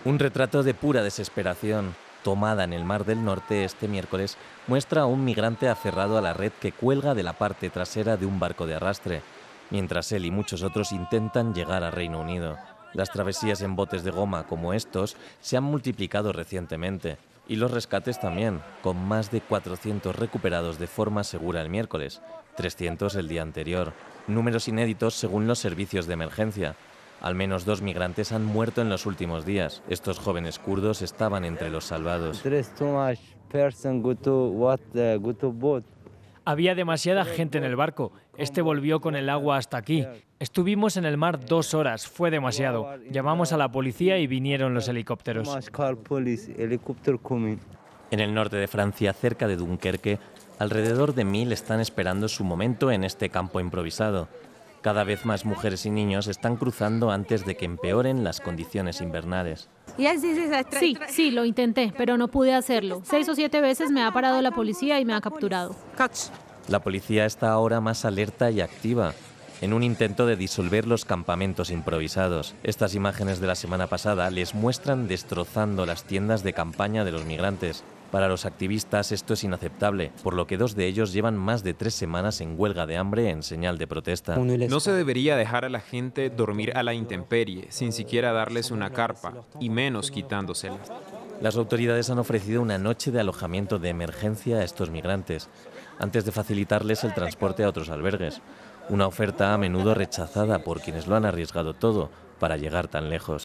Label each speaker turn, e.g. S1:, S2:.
S1: Un retrato de pura desesperación, tomada en el Mar del Norte este miércoles, muestra a un migrante aferrado a la red que cuelga de la parte trasera de un barco de arrastre, mientras él y muchos otros intentan llegar a Reino Unido. Las travesías en botes de goma como estos se han multiplicado recientemente, y los rescates también, con más de 400 recuperados de forma segura el miércoles, 300 el día anterior. Números inéditos según los servicios de emergencia. Al menos 2 migrantes han muerto en los últimos días. Estos jóvenes kurdos estaban entre los salvados.
S2: Había demasiada gente en el barco. Este volvió con el agua hasta aquí. Estuvimos en el mar 2 horas. Fue demasiado. Llamamos a la policía y vinieron los helicópteros.
S1: En el norte de Francia, cerca de Dunkerque, alrededor de 1000 están esperando su momento en este campo improvisado. Cada vez más mujeres y niños están cruzando antes de que empeoren las condiciones invernales.
S3: Sí, lo intenté, pero no pude hacerlo. 6 o 7 veces me ha parado la policía y me ha capturado.
S1: La policía está ahora más alerta y activa, en un intento de disolver los campamentos improvisados. Estas imágenes de la semana pasada les muestran destrozando las tiendas de campaña de los migrantes. Para los activistas esto es inaceptable, por lo que 2 de ellos llevan más de 3 semanas en huelga de hambre en señal de protesta.
S4: No se debería dejar a la gente dormir a la intemperie, sin siquiera darles una carpa, y menos quitándosela.
S1: Las autoridades han ofrecido una noche de alojamiento de emergencia a estos migrantes, antes de facilitarles el transporte a otros albergues. Una oferta a menudo rechazada por quienes lo han arriesgado todo para llegar tan lejos.